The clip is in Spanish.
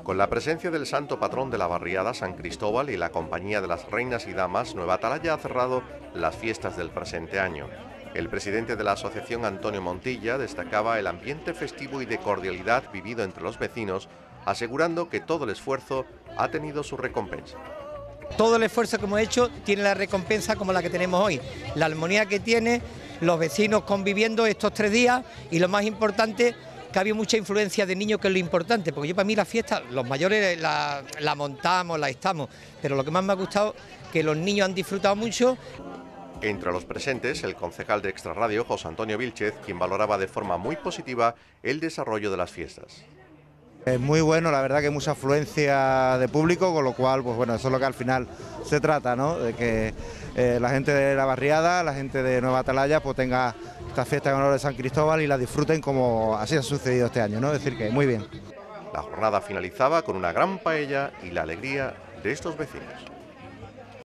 Con la presencia del santo patrón de la barriada, San Cristóbal, y la compañía de las reinas y damas, Nueva Atalaya ha cerrado las fiestas del presente año. El presidente de la asociación, Antonio Montilla, destacaba el ambiente festivo y de cordialidad vivido entre los vecinos, asegurando que todo el esfuerzo ha tenido su recompensa. Todo el esfuerzo que hemos hecho tiene la recompensa como la que tenemos hoy, la armonía que tiene, los vecinos conviviendo estos 3 días y lo más importante, que ha habido mucha influencia de niños, que es lo importante, porque yo para mí la fiesta, los mayores la montamos, la estamos, pero lo que más me ha gustado que los niños han disfrutado mucho. Entre los presentes, el concejal de Extraradio, José Antonio Vílchez, quien valoraba de forma muy positiva el desarrollo de las fiestas. Es muy bueno, la verdad que hay mucha afluencia de público, con lo cual, pues bueno, eso es lo que al final se trata, ¿no? De que la gente de la barriada, la gente de Nueva Atalaya, pues tenga esta fiesta en honor de San Cristóbal y la disfruten como así ha sucedido este año, ¿no? Es decir, que muy bien. La jornada finalizaba con una gran paella y la alegría de estos vecinos.